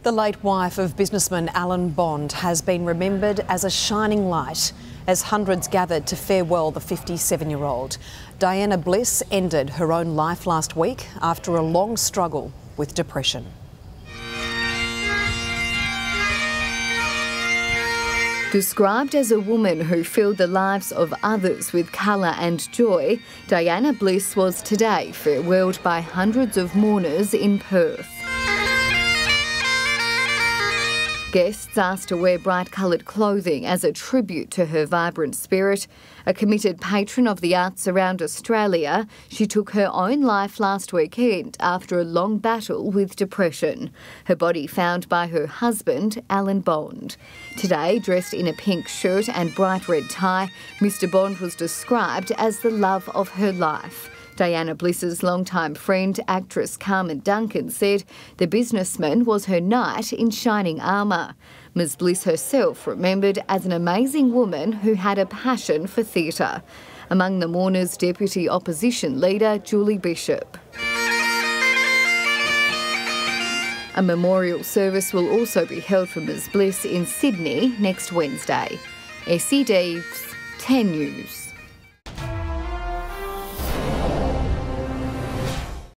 The late wife of businessman Alan Bond has been remembered as a shining light as hundreds gathered to farewell the 57-year-old. Diana Bliss ended her own life last week after a long struggle with depression. Described as a woman who filled the lives of others with colour and joy, Diana Bliss was today farewelled by hundreds of mourners in Perth. Guests asked to wear bright-coloured clothing as a tribute to her vibrant spirit. A committed patron of the arts around Australia, she took her own life last weekend after a long battle with depression. Her body found by her husband, Alan Bond. Today, dressed in a pink shirt and bright red tie, Mr Bond was described as the love of her life. Diana Bliss's longtime friend, actress Carmen Duncan, said the businessman was her knight in shining armour. Ms Bliss herself remembered as an amazing woman who had a passion for theatre. Among the mourners, Deputy Opposition Leader Julie Bishop. A memorial service will also be held for Ms Bliss in Sydney next Wednesday. SED's 10 News.